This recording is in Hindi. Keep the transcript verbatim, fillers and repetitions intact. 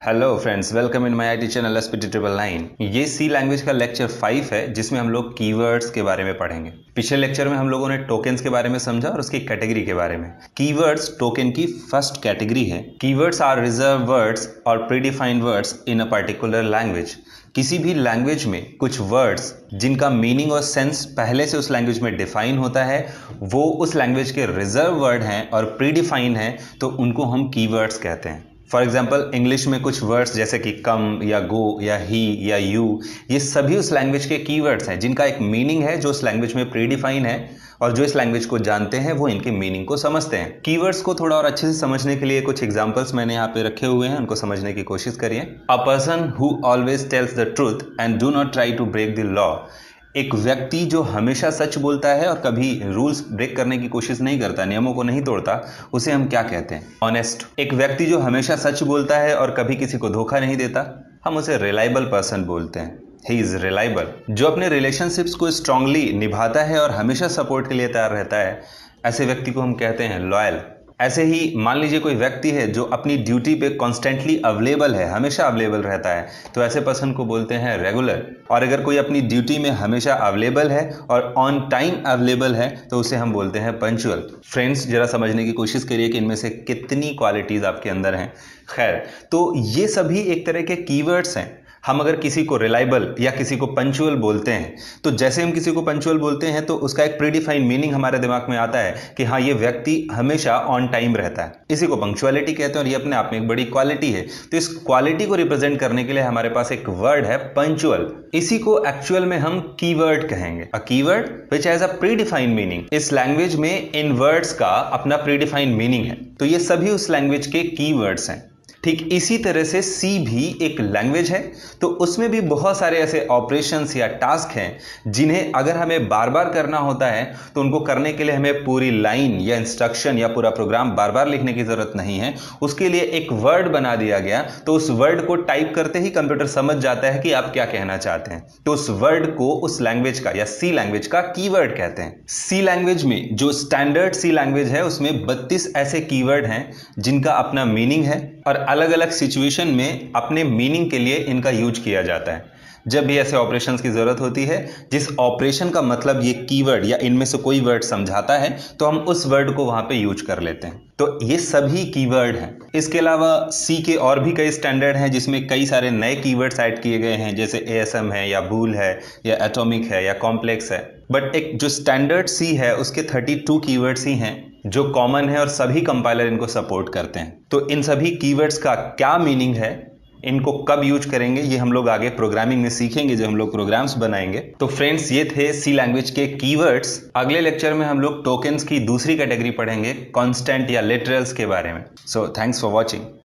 Hello friends, welcome in my IT channel S P T triple nine. ये सी लैंग्वेज का लेक्चर फाइव है जिसमें हम लोग कीवर्ड्स के बारे में पढ़ेंगे। पिछले लेक्चर में हम लोगों ने टोकन्स के बारे में समझा और उसकी कैटेगरी के बारे में। कीवर्ड्स टोकन की फर्स्ट कैटेगरी है। कीवर्ड्स आर रिजर्व वर्ड्स और predefined words in a particular language. किसी भी लैंग्वेज में कुछ वर्ड्स जिनका मीनिंग और सेंस पहले से उस लैंग्वेज में डिफाइन होता है वो उस लैंग्वेज के रिजर्व वर्ड हैं और प्रीडिफाइंड हैं, तो उनको हम कीवर्ड्स कहते हैं। फॉर एग्जाम्पल, इंग्लिश में कुछ वर्ड्स जैसे कि कम या गो या ही या यू, ये सभी उस लैंग्वेज के कीवर्ड्स हैं जिनका एक मीनिंग है जो उस लैंग्वेज में प्रीडिफाइन है, और जो इस लैंग्वेज को जानते हैं वो इनके मीनिंग को समझते हैं। कीवर्ड्स को थोड़ा और अच्छे से समझने के लिए कुछ एग्जांपल्स मैंने यहाँ पे रखे हुए हैं, उनको समझने की कोशिश करिए। A person who always tells the truth and do not try to break the law. एक व्यक्ति जो हमेशा सच बोलता है और कभी रूल्स ब्रेक करने की कोशिश नहीं करता, नियमों को नहीं तोड़ता, उसे हम क्या कहते हैं? ऑनेस्ट। एक व्यक्ति जो हमेशा सच बोलता है और कभी किसी को धोखा नहीं देता, हम उसे रिलायबल पर्सन बोलते हैं। He is reliable. जो अपने रिलेशनशिप्स को स्ट्रांगली निभाता है और हमेशा सपोर्ट के लिए तैयार रहता है, ऐसे व्यक्ति को हम कहते हैं लॉयल। ऐसे ही मान लीजिए कोई व्यक्ति है जो अपनी ड्यूटी पे कॉन्स्टेंटली अवेलेबल है, हमेशा अवेलेबल रहता है, तो ऐसे पर्सन को बोलते हैं रेगुलर। और अगर कोई अपनी ड्यूटी में हमेशा अवेलेबल है और ऑन टाइम अवेलेबल है तो उसे हम बोलते हैं पंचुअल। फ्रेंड्स, जरा समझने की कोशिश करिए कि इनमें से कितनी क्वालिटीज आपके अंदर हैं। खैर, तो ये सभी एक तरह के कीवर्ड्स हैं। हम अगर किसी को रिलायबल या किसी को पंचुअल बोलते हैं, तो जैसे हम किसी को पंचुअल बोलते हैं तो उसका एक प्रीडिफाइंड मीनिंग हमारे दिमाग में आता है कि हाँ, ये व्यक्ति हमेशा ऑन टाइम रहता है। इसी को पंक्चुअलिटी कहते हैं और ये अपने आप में एक बड़ी क्वालिटी है। तो इस क्वालिटी को रिप्रेजेंट करने के लिए हमारे पास एक वर्ड है पंचुअल। इसी को एक्चुअल में हम कीवर्ड कहेंगे। A keyword which has a predefined meaning. इस लैंग्वेज में इन वर्ड्स का अपना प्रीडिफाइंड मीनिंग है, तो ये सभी उस लैंग्वेज के कीवर्ड्स हैं। ठीक इसी तरह से सी भी एक लैंग्वेज है, तो उसमें भी बहुत सारे ऐसे ऑपरेशंस या टास्क हैं जिन्हें अगर हमें बार बार करना होता है तो उनको करने के लिए हमें पूरी लाइन या इंस्ट्रक्शन या पूरा प्रोग्राम बार बार लिखने की जरूरत नहीं है। उसके लिए एक वर्ड बना दिया गया, तो उस वर्ड को टाइप करते ही कंप्यूटर समझ जाता है कि आप क्या कहना चाहते हैं। तो उस वर्ड को उस लैंग्वेज का या सी लैंग्वेज का कीवर्ड कहते हैं। सी लैंग्वेज में जो स्टैंडर्ड सी लैंग्वेज है उसमें बत्तीस ऐसे कीवर्ड हैं जिनका अपना मीनिंग है और अलग अलग सिचुएशन में अपने मीनिंग के लिए इनका यूज किया जाता है। जब भी ऐसे ऑपरेशंस की जरूरत होती है जिस ऑपरेशन का मतलब ये कीवर्ड या इनमें से कोई वर्ड समझाता है, तो हम उस वर्ड को वहां पे यूज कर लेते हैं। तो ये सभी कीवर्ड हैं। इसके अलावा सी के और भी कई स्टैंडर्ड हैं जिसमें कई सारे नए कीवर्ड्स ऐड किए गए हैं, जैसे ए एस एम है या बूल है या एटॉमिक है या कॉम्प्लेक्स है। बट एक जो स्टैंडर्ड सी है उसके बत्तीस कीवर्ड्स ही हैं जो कॉमन है और सभी कंपाइलर इनको सपोर्ट करते हैं। तो इन सभी कीवर्ड्स का क्या मीनिंग है, इनको कब यूज करेंगे, ये हम लोग आगे प्रोग्रामिंग में सीखेंगे जब हम लोग प्रोग्राम्स बनाएंगे। तो फ्रेंड्स, ये थे सी लैंग्वेज के कीवर्ड्स। अगले लेक्चर में हम लोग टोकन्स की दूसरी कैटेगरी पढ़ेंगे, कांस्टेंट या लिटरल्स के बारे में। So thanks for watching.